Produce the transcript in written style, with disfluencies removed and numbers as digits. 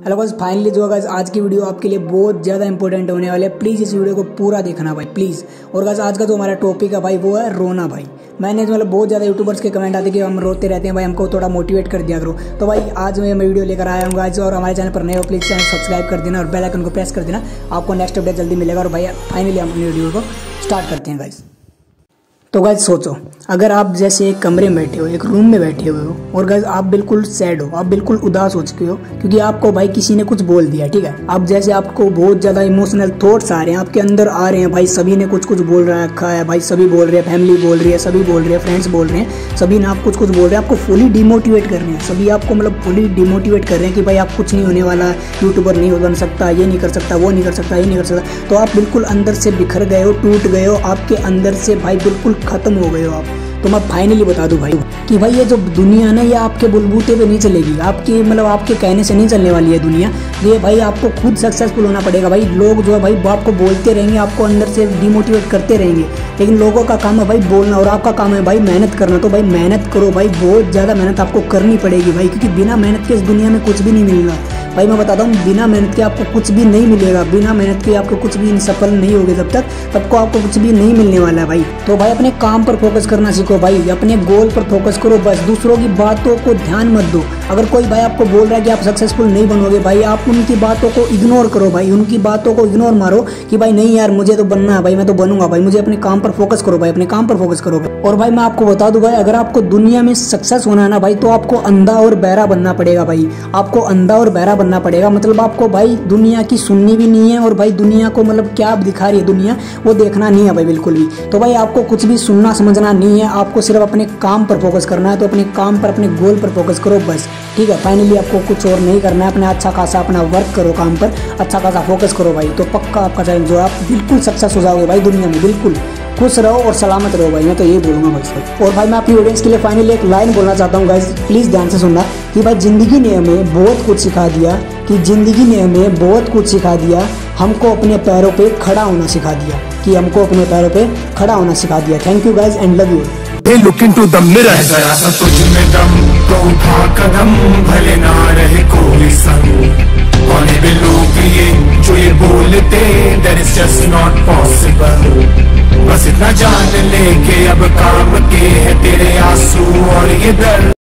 Hello guys, finally जो guys आज की वीडियो आपके लिए बहुत ज़्यादा इंपॉर्टेंट होने वाले है। प्लीज़ इस वीडियो को पूरा देखना भाई, प्लीज़। और गाइस आज का जो हमारा टॉपिक है भाई वो है रोना भाई। मैंने मतलब बहुत ज़्यादा यूट्यूबर्स के कमेंट आते कि हम रोते रहते हैं भाई, हमको थोड़ा मोटिवेट कर दिया करो। तो भाई आज मैं वीडियो लेकर आया हूँ गाइस, और हमारे चैनल पर नए हो प्लीज़ चैनल सब्सक्राइब कर देना और बेल आइकन को प्रेस कर देना, आपको नेक्स्ट अपडेट जल्दी मिलेगा। और भाई फाइनली हम अपनी वीडियो को स्टार्ट करते हैं गाइस। तो गाइस सोचो, अगर आप जैसे एक कमरे में बैठे हो, एक रूम में बैठे हुए हो, और गाइस आप बिल्कुल सैड हो, आप बिल्कुल उदास हो चुके हो क्योंकि आपको भाई किसी ने कुछ बोल दिया, ठीक है। अब जैसे आपको बहुत ज़्यादा इमोशनल थॉट्स आ रहे हैं, आपके अंदर आ रहे हैं भाई, सभी ने कुछ कुछ बोल रखा है भाई, सभी बोल रहे हैं, फैमिली बोल रही है, सभी बोल रहे हैं, फ्रेंड्स बोल रहे हैं, सभी ने आप कुछ कुछ बोल रहे हैं, आपको फुली डिमोटिवेट कर रहे हैं, सभी आपको मतलब फुली डिमोटिवेट कर रहे हैं कि भाई आप कुछ नहीं होने वाला, यूट्यूबर नहीं बन सकता, ये नहीं कर सकता, वो नहीं कर सकता, ये नहीं कर सकता। तो आप बिल्कुल अंदर से बिखर गए हो, टूट गए हो, आपके अंदर से भाई बिल्कुल खत्म हो गए हो। तो मैं फाइनली बता दूं भाई कि भाई ये जो दुनिया है ना, ये आपके बुलबूते पे नहीं चलेगी, आपके मतलब आपके कहने से नहीं चलने वाली है दुनिया। ये भाई आपको खुद सक्सेसफुल होना पड़ेगा भाई। लोग जो है भाई आपको बोलते रहेंगे, आपको अंदर से डिमोटिवेट करते रहेंगे, लेकिन लोगों का काम है भाई बोलना और आपका काम है भाई मेहनत करना। तो भाई मेहनत करो भाई, बहुत ज़्यादा मेहनत आपको करनी पड़ेगी भाई, क्योंकि बिना मेहनत के इस दुनिया में कुछ भी नहीं मिलेगा भाई। मैं बताता हूँ, बिना मेहनत के आपको कुछ भी नहीं मिलेगा, बिना मेहनत के आपको कुछ भी सफल नहीं होगे जब तक, तब को आपको कुछ भी नहीं मिलने वाला है भाई। तो भाई अपने काम पर फोकस करना सीखो भाई, अपने गोल पर फोकस करो बस, दूसरों की बातों को ध्यान मत दो। अगर कोई भाई आपको बोल रहा है कि आप सक्सेसफुल नहीं बनोगे भाई, आप उनकी बातों को इग्नोर करो भाई, उनकी बातों को इग्नोर मारो कि भाई नहीं यार मुझे तो बनना है भाई, मैं तो बनूंगा भाई, मुझे अपने काम पर फोकस करो भाई, अपने काम पर फोकस करो भाई। और भाई मैं आपको बता दूं भाई, अगर आपको दुनिया में सक्सेस होना है ना भाई, तो आपको अंधा और बहरा बनना पड़ेगा भाई, आपको अंधा और बहरा बनना पड़ेगा। मतलब आपको भाई दुनिया की सुननी भी नहीं है, और भाई दुनिया को मतलब क्या दिखा रही है दुनिया, वो देखना नहीं है भाई बिल्कुल भी। तो भाई आपको कुछ भी सुनना समझना नहीं है, आपको सिर्फ अपने काम पर फोकस करना है। तो अपने काम पर, अपने गोल पर फोकस करो बस, ठीक है। फाइनली आपको कुछ और नहीं करना है, अपना अच्छा खासा अपना वर्क करो, काम पर अच्छा खासा फोकस करो भाई, तो पक्का आपका चैलेंज जो आप बिल्कुल सक्सेस हो जाओगे भाई दुनिया में। बिल्कुल खुश रहो और सलामत रहो भाई, मैं तो यही बोलूँगा भाई। और भाई मैं अपनी ऑडियंस के लिए फाइनली एक लाइन बोलना चाहता हूँ गाइस, प्लीज़ ध्यान से सुनना कि भाई ज़िंदगी ने हमें बहुत कुछ सिखा दिया, कि ज़िंदगी ने हमें बहुत कुछ सिखा दिया, हमको अपने पैरों पे खड़ा होना सिखा दिया, कि हमको अपने पैरों पे खड़ा होना सिखा दिया। Thank you guys and love you. They look into the mirror, जरा सा तुझ में दम तो उठा कदम, भले ना रहे कोई संग। कौन भी लोग ये जो ये बोलते, that is just not possible। बस इतना जान ले के अब काम के है तेरे आंसू और ये दर्द।